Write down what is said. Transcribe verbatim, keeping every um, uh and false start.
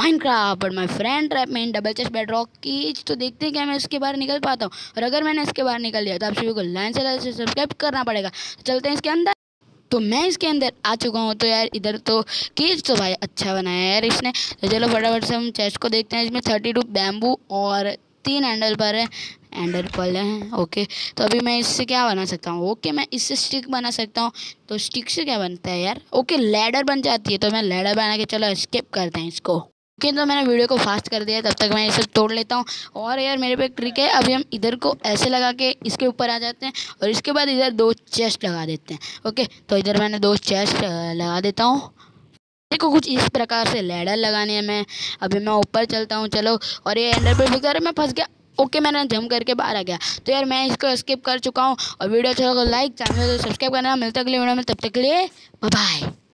Minecraft but my friend trap में in double chest bedrock कीज। तो देखते हैं क्या मैं इसके बाहर निकल पाता हूँ, और अगर मैंने इसके बाहर निकल लिया तो आप सभी को लाइन से लाइन से सब्सक्राइब करना पड़ेगा। चलते हैं इसके अंदर। तो मैं इसके अंदर आ चुका हूँ। तो यार इधर तो केज तो भाई अच्छा बनाया है यार इसने। तो चलो फटाफट से हम चेस्ट को देखते हैं। इसमें थर्टी टू बैम्बू और तीन हैंडल पर है, एंडर पल हैं। ओके, तो अभी मैं इससे क्या बना सकता हूँ? ओके, मैं इससे स्टिक बना सकता हूँ। तो स्टिक से क्या बनता है यार? ओके, लैडर बन जाती है। तो मैं लैडर बना के, चलो स्किप करते हैं इसको। ओके, तो मैंने वीडियो को फास्ट कर दिया है, तब तक मैं ये सब तोड़ लेता हूँ। और यार मेरे पे एक ट्रिक है, अभी हम इधर को ऐसे लगा के इसके ऊपर आ जाते हैं, और इसके बाद इधर दो चेस्ट लगा देते हैं। ओके, तो इधर मैंने दो चेस्ट लगा देता हूँ। देखो कुछ इस प्रकार से लैडर लगानी है। मैं अभी मैं ऊपर चलता हूँ, चलो। और ये एंडर पे फिकर मैं फंस गया। ओके, मैंने जंप करके बाहर आ गया। तो यार मैं इसको स्किप कर चुका हूँ। और वीडियो अच्छा लगा लाइक, चैनल को सब्सक्राइब करना। मिलता है अगले वीडियो में, तब तक के लिए बाय बाय।